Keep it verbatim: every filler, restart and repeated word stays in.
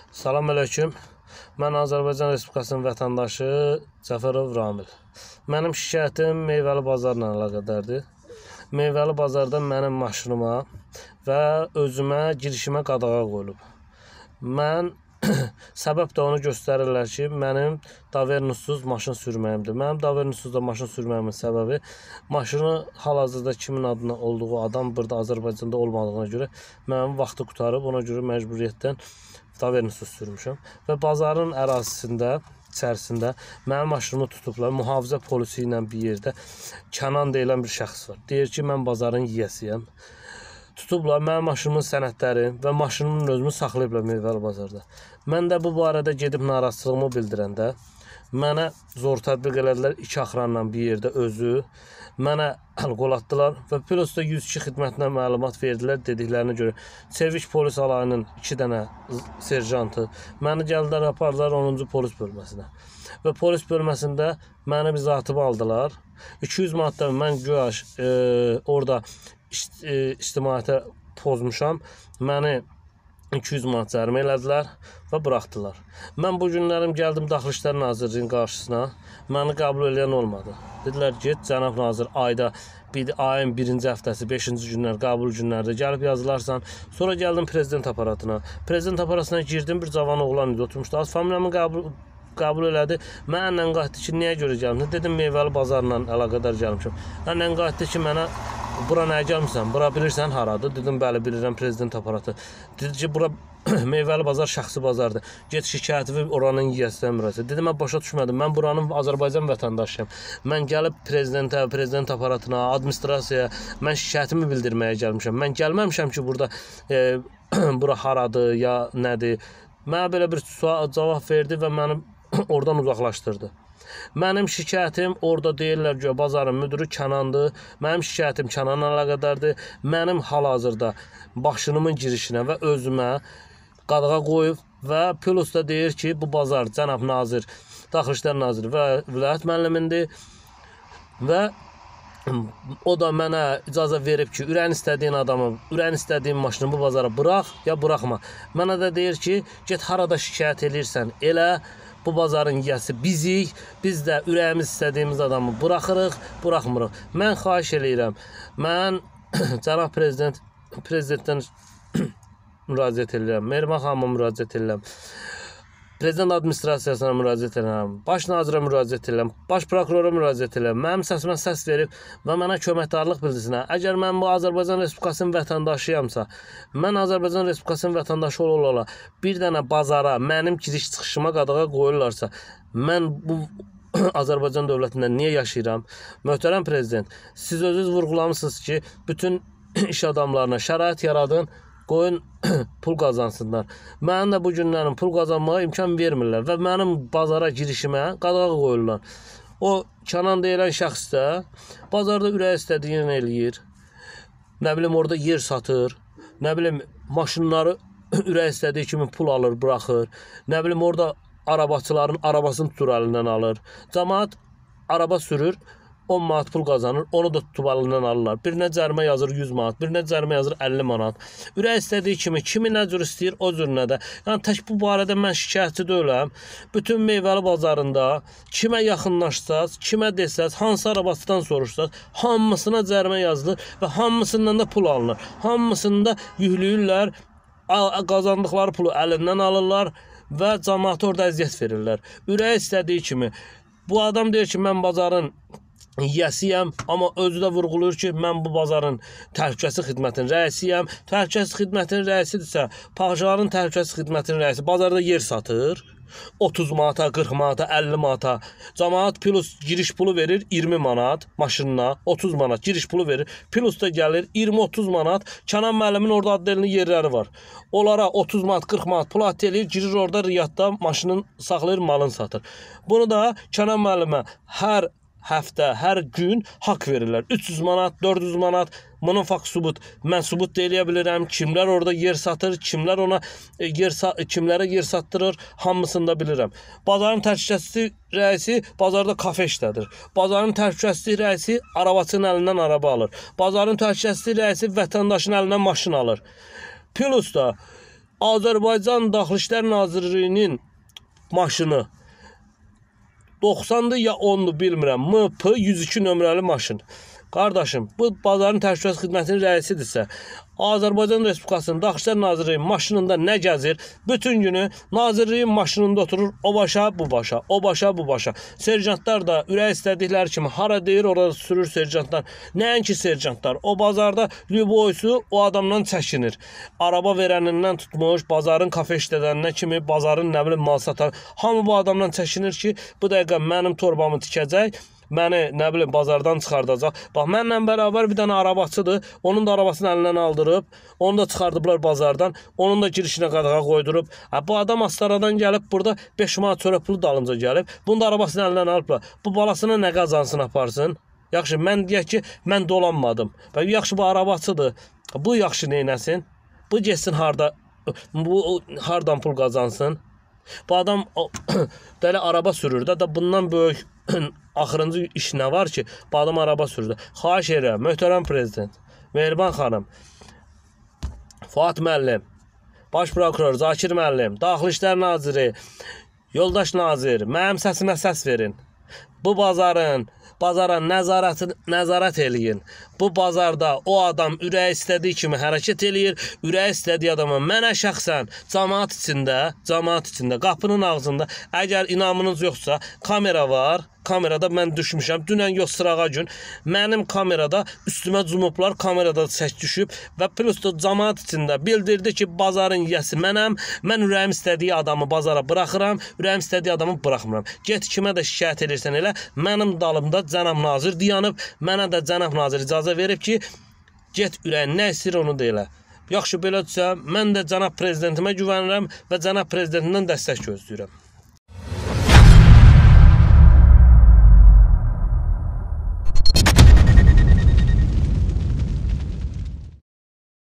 Salam əleykum. Mən Azərbaycan Respublikasının vətəndaşı Cəfərov Ramil. Mənim şikayətim Meyvəli bazarla əlaqədardır. Meyvəli bazarda mənim maşınıma və özümə girişimə qadağa qoyulub. Mən səbəb də onu göstərirlər ki, mənim davernusuz maşın sürməyimdir. Mənim davernusuzda maşın sürməyimin səbəbi maşını hal-hazırda kimin adına olduğu adam burada Azərbaycanda olmadığına görə mənim vaxtı qurtarıb, ona görə məcburiyyətdən davernusuz sürmüşəm və bazarın ərazisində, içərisində mənim maşınımı tutublar. Mühafizə polisi ilə bir yerdə Kənan deyilən bir şəxs var. Deyir ki, mən bazarın yiyəsiyəm. Tutublar mənim maşınımın sənədləri və maşınımın özümü saxlayıblar Meyvəli bazarda. Mən də bu barədə gedib narazılığımı bildirəndə mənə zor tətbiq elədilər. İki axranla bir yerdə özü mənə əl qol atdılar və plus da yüz iki xidmətinə məlumat verdilər. Dediklərinə görə Çevik polis alayının iki dənə serjantı məni gəldilər, apardılar onuncu polis bölməsinə. Və polis bölməsində mənim izahımı aldılar. iki yüz manatdan mən güya e, orada e, ictimaiyyətə pozmuşam. Məni iki yüz manat cərimə elədilər və buraxdılar. Mən bu günlərim gəldim Daxili İşlər Nazirliyinin qarşısına. Məni qəbul edən olmadı. Dedilər ki, cənab nazir ayda bir ayın birinci həftəsi, beşinci günlər, qəbul günlərdə gəlib yazılarsan. Sonra gəldim prezident aparatına. Prezident aparatına girdim, bir cavan oğlan idi, oturmuşdu. Az familiyamı qəbul qəbul elədi. Mənlə qayıtdı ki, niyə görə gəlmişəm? Dedim, Meyvəli bazarla əlaqədar gəlmişəm. Mənlə qayıtdı ki, mənə bura nəyə gəlmişsən? Bura bilirsən haradır? Dedim, bəli, bilirəm, prezident aparatı. Dedi ki, bura Meyvəli bazar şəxsi bazardır. Get şikayəti oranın yiyəsinə müraciət. Dedim, mən başa düşmədim. Mən buranın Azərbaycan vətəndaşıyam. Mən gəlib prezidentə, prezident aparatına, administrasiyaya mən şikayətimi bildirməyə gəlmişəm. Mən gəlməmişəm ki, burada e, bura haradır ya nədir? Mənə belə bir cavab verdi və məni oradan uzaqlaşdırdı. Mənim şikayətim orada deyirlər ki, bazarın müdürü Kənandır. Mənim şikayətim Kənanla əlaqədardır. Mənim hal-hazırda başınımın girişinə və özümə qadağa qoyub və plus da deyir ki, bu bazar cənab nazir, Daxili İşlər Naziri və vilayət müəllimindir və o da mənə icazə verib ki, ürəyin istədiyin adamı, ürəyin istədiyin maşını bu bazara burax ya buraxma. Mənə də deyir ki, get harada şikayət edirsən, elə bu bazarın yiyəsi bizik, biz də ürəyimiz istədiyimiz adamı buraxırıq, buraxmırıq. Mən xahiş eləyirəm, mən cənab prezident, prezidentdən müraciət edirəm, Mehriban xanıma müraciət edirəm, prezident administrasiyasına müraciət edirəm, baş nazirə müraciət edirəm, baş prokurora müraciət edirəm, mənim səsimə səs verib və mənə köməkdarlıq bildirsinə. Əgər mən bu Azərbaycan Respublikasının vətəndaşıyamsa, mən Azərbaycan Respublikasının vətəndaşı ola-ola bir dənə bazara, mənim giriş çıxışıma qadağa qoyurlarsa, mən bu Azərbaycan dövlətində niyə yaşayıram? Möhtərəm prezident, siz özünüz vurğulamışsınız ki, bütün iş adamlarına şərait yaradın, qoyun pul qazansınlar. Mənim də bu günlərin pul qazanmağa imkan vermirlər və mənim bazara girişimə qadağa qoyurlar. O Kənan deyilən şəxs də bazarda ürək istədiyini eləyir. Nə bilim, orada yer satır. Nə bilim, maşınları ürək istədiyi kimi pul alır, buraxır. Nə bilim, orada arabaçıların arabasını tutur əlindən alır. Cəmaət araba sürür, on manat pul qazanır, onu da tutub əlindən alırlar. Birinə cərimə yazır yüz manat, birinə cərimə yazır əlli manat. Ürək istədiyi kimi, kimi nə cür istəyir, o cürünə də. Yəni, tək bu barədə mən şikayətçi deyiləm. Bütün Meyvəli bazarında kimə yaxınlaşsaz, kimə desəz, hansı arabasından soruşsaz, hamısına cərimə yazılır və hamısından da pul alınır. Hamısını da yükləyirlər, qazandıqları pulu əlindən alırlar və cəmaata orada əziyyət verirlər. Ürək istədiyi kimi. Bu adam deyir ki, mən bazarın yiyəsiyəm, amma özü də vurğulur ki, mən bu bazarın təhlükəsizlik xidmətinin rəisiyəm. Təhlükəsizlik xidmətinin rəisidirsə, Paxşaların təhlükəsizlik xidmətinin rəisi bazarda yer satır. otuz manata, qırx manata, əlli manata. Cəmaət plus giriş pulu verir iyirmi manat maşınına, otuz manat giriş pulu verir. Plus da gəlir iyirmi otuz manat. Kənan müəllimin orada adlı yerləri var. Onlara otuz manat, qırx manat pul at eləyir, girir orada riyadda maşının saxlayır, malını satır. Bunu da Kənan müəllimə hər həftə, hər gün haqq verirlər. üç yüz manat, dörd yüz manat. Bunun fakt subut. Mən subut da eləyə bilirəm. Kimlər orada yer satır, kimlər ona yer kimlərə yer satdırır, hamısını da bilirəm. Bazarın təhlükəsizlik rəisi bazarda kafe işlədir. Bazarın təhlükəsizlik rəisi arabaçının əlindən araba alır. Bazarın təhlükəsizlik rəisi vətəndaşın əlindən maşın alır. Plus da Azərbaycan Daxili İşlər Nazirliyinin maşını doxsandır ya ondur bilmirəm. M P yüz iki nömrəli maşın. Qardaşım, bu bazarın təşkilat xidmətinin rəisidirsə, Azərbaycan Respublikasının Daxili İşlər Nazirliyinin maşınında nə gəzir? Bütün günü Nazirliyin maşınında oturur, o başa, bu başa, o başa, bu başa. Serjantlar da ürək istədikləri kimi hara deyir, orada sürür serjantlar. Nəinki serjantlar, o bazarda lüboysu o adamdan çəkinir. Araba verənindən tutmuş, bazarın kafe işlədəninə kimi, bazarın nə bilim mal satan, hamı bu adamdan çəkinir ki, bu dəqiqə mənim torbamı tikəcək, məni nə bilim bazardan çıxardacaq. Bax, mənlə bərabər bir dənə arabaçıdır. Onun da arabasını əlindən aldırıb, onu da çıxardıblar bazardan. Onun da girişinə qadağa qoydurub. Hə, bu adam Astaradan gəlib burada beş manat çörək pulu dalınca gəlib. Bunun da arabasını əlindən alıblar. Bu balasına nə qazansın aparsın? Yaxşı, mən deyək ki, mən dolanmadım. Bax, yaxşı, bu arabaçıdır. Bu yaxşı neynəsin? Bu getsin harda, bu hardan pul qazansın? Bu adam belə araba sürür də, da bundan böyük axırıncı iş nə var ki, bu adam araba sürür. Xahiş edirəm, möhtərəm prezident, Mehriban xanım, Fuad müəllim, Baş prokuror Zakir müəllim, Daxili İşlər Naziri, Yoldaş Nazir, mənim səsimə səs verin. Bu bazarın, bazara nəzarət, nəzarət eləyin. Bu bazarda o adam ürək istədiyi kimi hərəkət eləyir. Ürək istədiyi adama mənə şəxsən cəmaat içində, cəmaat içində, qapının ağzında, əgər inamınız yoxsa, kamera var. Kamerada mən düşmüşəm. Dünən yox, sırağa gün. Mənim kamerada üstümə cumublar, kamerada çək düşüb və plus da cəmaat içində bildirdi ki, bazarın yiyəsi mənəm. Mən ürəyim istədiyi adamı bazara buraxıram, ürəyim istədiyi adamı buraxmıram. Get kimə də şikayət edirsən elə, mənim dalımda cənab nazir dayanıb, mənə də cənab nazir icazə verib ki, get ürəyin nə istəyir onu da elə. Yaxşı, belədirsə, mən də cənab prezidentimə güvənirəm və cənab prezidentindən dəstək gözləyirəm.